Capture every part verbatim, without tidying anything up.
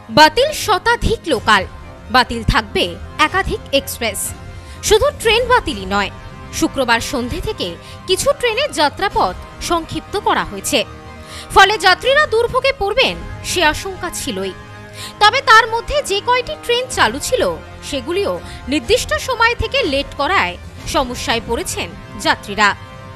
বাতিল শতাধিক লোকাল, বাতিল থাকবে একাধিক এক্সপ্রেস। শুধু ট্রেন বাতিলই নয়, শুক্রবার সন্ধে থেকে কিছু ট্রেনের যাত্রাপথ সংক্ষিপ্ত করা হয়েছে। ফলে যাত্রীরা দুর্ভোগে পড়বেন সে আশঙ্কা ছিলই। তবে তার মধ্যে যে কয়টি ট্রেন চালু ছিল সেগুলিও নির্দিষ্ট সময় থেকে লেট করায় সমস্যায় পড়েছেন যাত্রীরা।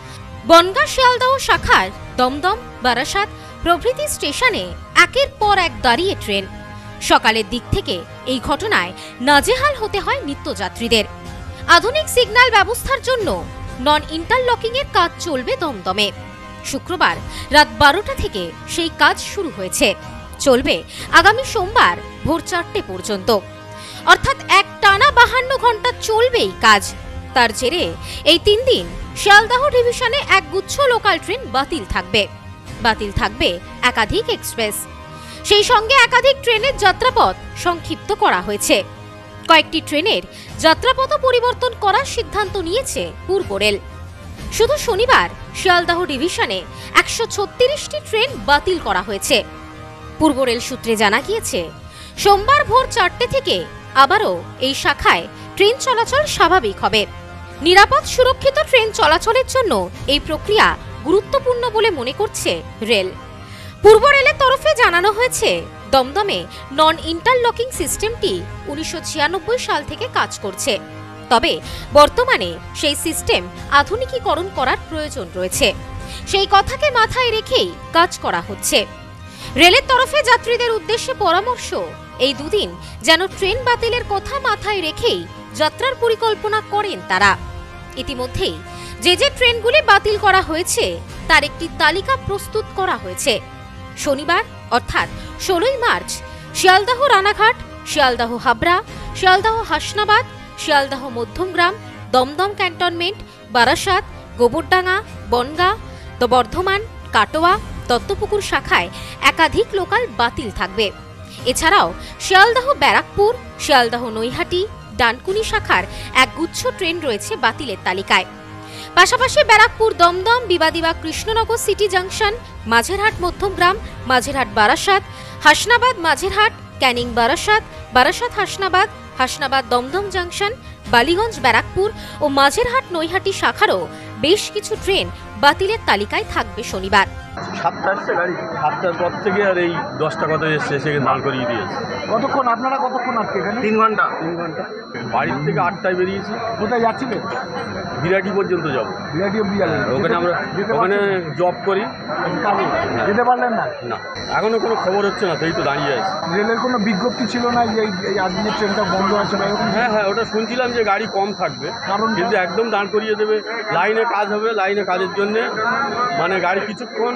বনগাঁ শিয়ালদহ শাখার দমদম, বারাসাত প্রভৃতি স্টেশনে একের পর এক দাঁড়িয়ে ট্রেন। সকালের দিক থেকে এই ঘটনায় নাজেহাল হতে হয় নিত্যযাত্রীদের। আধুনিক সিগন্যাল ব্যবস্থার জন্য নন ইন্টারলকিং এর কাজ চলবে দমদমে। শুক্রবার রাত বারোটা থেকে সেই কাজ শুরু হয়েছে, চলবে আগামী সোমবার ভোর চারটে পর্যন্ত, অর্থাৎ এক টানা বাহান্ন ঘন্টা চলবে এই কাজ। তার জেরে এই তিন দিন শিয়ালদহ ডিভিশনে এক গুচ্ছ লোকাল ট্রেন বাতিল থাকবে। বাতিল থাকবে একাধিক এক্সপ্রেস, সেই সঙ্গে একাধিক ট্রেনের যাত্রাপথ সংক্ষিপ্ত করা হয়েছে। কয়েকটি ট্রেনের যাত্রাপথ পরিবর্তন করার সিদ্ধান্ত নিয়েছে পূর্ব রেল। শুধু শনিবার শিয়ালদহ ডিভিশনে একশো ছত্রিশটি ট্রেন বাতিল করা হয়েছে। পূর্ব রেল সূত্রে জানা গিয়েছে, সোমবার ভোর চারটে থেকে আবারও এই শাখায় ট্রেন চলাচল স্বাভাবিক হবে। নিরাপদ সুরক্ষিত ট্রেন চলাচলের জন্য এই প্রক্রিয়া গুরুত্বপূর্ণ বলে মনে করছে রেল। পূর্ব রেলের তরফে জানানো হয়েছে, দমদমে নন ইন্টারলকিং সিস্টেমটি উনিশশো ছিয়ানব্বই সাল থেকে কাজ করছে। তবে বর্তমানে সেই সিস্টেম আধুনিকীকরণ করার প্রয়োজন রয়েছে। সেই কথাকে মাথায় রেখেই কাজ করা হচ্ছে। রেলের তরফে যাত্রীদের উদ্দেশ্যে পরামর্শ, এই দুদিন যেন ট্রেন বাতিলের কথা মাথায় রেখেই যাত্রার পরিকল্পনা করেন তারা। ইতিমধ্যেই যে যে ট্রেনগুলি বাতিল করা হয়েছে তার একটি তালিকা প্রস্তুত করা হয়েছে। শনিবার অর্থাৎ ষোলোই মার্চ শিয়ালদহ রানাঘাট, শিয়ালদহ হাবড়া, শিয়ালদহ হাসনাবাদ, শিয়ালদহ মধ্যমগ্রাম, দমদম ক্যান্টনমেন্ট, বারাসাত, গোবরডাঙ্গা, বনগাঁ, বর্ধমান, কাটোয়া, দত্তপুকুর শাখায় একাধিক লোকাল বাতিল থাকবে। এছাড়াও শিয়ালদহ ব্যারাকপুর, শিয়ালদহ নৈহাটি, ডানকুনি শাখার এক গুচ্ছ ট্রেন রয়েছে বাতিলের তালিকায়। পাশাপাশি ব্যারাকপুর দমদম, বিবাদিবা Krishnanagar city junction, Majerhat Madhyamgram, Majerhat Barasat, Hasnabad Majerhat, Canning Barasat, Barasat Hasnabad, Hasnabad Dum Dum junction, Ballygunge Barrackpore ও মাঝেরহাট নৈহাটি শাখারও বেশ কিছু ট্রেন বাতিলের তালিকায় থাকবে শনিবার। সাতটা আসছে গাড়ি, সাতটার পর থেকে আর এই দশটা কত এসছে, সেখানে দাঁড় করিয়ে দিয়েছে। কতক্ষণ আপনারা কতক্ষণ আজকে এখানে? তিন ঘন্টা তিন ঘন্টা বাড়ির থেকে আটটায় বেরিয়েছি। কোথায় যাচ্ছিলেন? বিরাটি পর্যন্ত যাবো। বিরাটি অব্দি যাবেন? ওখানে আমরা ওখানে জব করি। কাজে যেতে পারলেন না? না, এখনো কোনো খবর হচ্ছে না, তাই তো দাঁড়িয়ে আছে। রেলের কোনো বিজ্ঞপ্তি ছিল না যে এই আজকে যে ট্রেনটা বন্ধ আছে? হ্যাঁ হ্যাঁ ওটা শুনছিলাম যে গাড়ি কম থাকবে, কারণ কিন্তু একদম দাঁড় করিয়ে দেবে। লাইনে কাজ হবে, লাইনে কাজের জন্যে মানে গাড়ি কিছুক্ষণ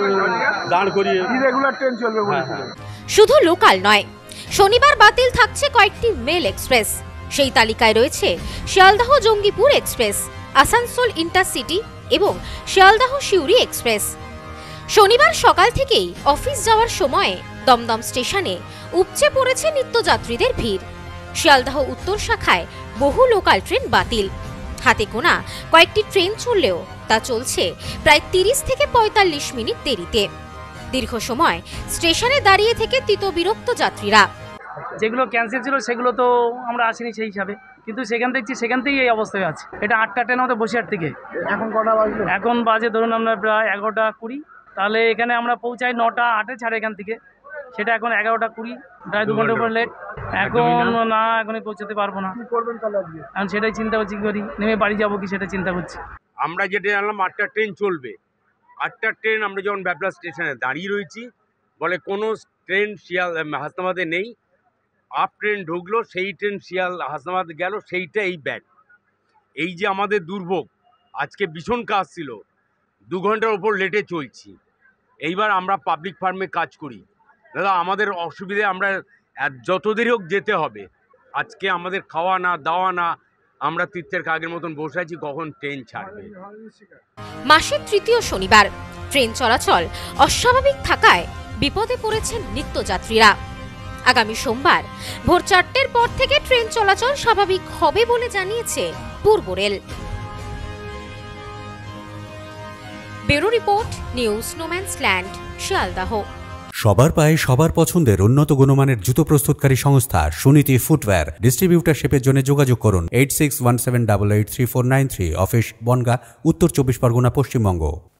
দাঁড় করিয়ে রেগুলার ট্রেন চলবে। শুধু লোকাল নয়, শনিবার বাতিল থাকছে কয়েকটি মেল এক্সপ্রেস। সেই তালিকায় রয়েছে শিয়ালদহ জঙ্গিপুর এক্সপ্রেস, আসানসোল ইন্টারসিটি এবং শিয়ালদহ সিউড়ি এক্সপ্রেস। শনিবার সকাল থেকেই অফিস যাওয়ার সময় দমদম স্টেশনে উপচে পড়েছে নিত্যযাত্রীদের ভিড়। শিয়ালদহ উত্তর শাখায় বহু লোকাল ট্রেন বাতিল। হাতে গোনা কয়েকটি ট্রেন চললেও তা চলছে প্রায় তিরিশ থেকে পঁয়তাল্লিশ মিনিট দেরিতে। দীর্ঘ সময় স্টেশনে দাঁড়িয়ে থেকে তিতবিরক্ত যাত্রীরা। যেগুলো ক্যান্সেল ছিল সেগুলো তো আমরা আসিনি সেই হিসাবে, কিন্তু সেখান দেখছি সেখান থেকেই এই অবস্থায় আছে। এটা আটটা ট্রেন আমাদের বসিরহাট থেকে। এখন কটা বাজলো? এখন বাজে ধরুন আমরা প্রায় এগারোটা কুড়ি। তাহলে এখানে আমরা পৌঁছাই নটা আটে ছাড়ে এখান থেকে, সেটা এখন এগারোটা কুড়ি, প্রায় দু ঘন্টার উপর লেট। এখন না, এখনই পৌঁছাতে পারবো না। কি করবেন তাহলে আজকে? এখন সেটাই চিন্তা করছি, কি করি, নেমে বাড়ি যাবো কি সেটা চিন্তা করছি। আমরা যেটা জানলাম আটটা ট্রেন চলবে। আটটা ট্রেন আমরা যখন ব্যাবলা স্টেশনে দাঁড়িয়ে রয়েছি, বলে কোনো ট্রেন শিয়াল হাসনাবাদে নেই। আপ ট্রেন ঢুকলো, সেই ট্রেন শিয়াল হাসনাবাদ গেল, সেইটা এই ব্যাগ। এই যে আমাদের দুর্ভোগ, আজকে ভীষণ কাজ ছিল, দু ঘন্টার ওপর লেটে চলছি। এইবার আমরা পাবলিক ফার্মে কাজ করি দাদা, আমাদের অসুবিধে, আমরা যত দেরি হোক যেতে হবে। আজকে আমাদের খাওয়া না দাওয়া না, আমরা তীর্থের কাগের মতন বসে আছি, কখন ট্রেন ছাড়বে। মাসের তৃতীয় শনিবার ট্রেন চলাচল অস্বাভাবিক থাকায় বিপদে পড়েছেন নিত্যযাত্রীরা। আগামী সোমবার ভোর চারটের পর থেকে ট্রেন চলাচল স্বাভাবিক হবে বলে জানিয়েছে পূর্ব রেল। Bureau report, news no man's land, Sealdah. সবার পায়ে সবার পছন্দের উন্নত গুণমানের জুতো প্রস্তুতকারী সংস্থা সুনীতি ফুটওয়্যার। ডিস্ট্রিবিউটারশিপের জন্য যোগাযোগ করুন eight six one seven double eight three four nine three. Office Bongaon, উত্তর চব্বিশ পরগনা, পশ্চিমবঙ্গ।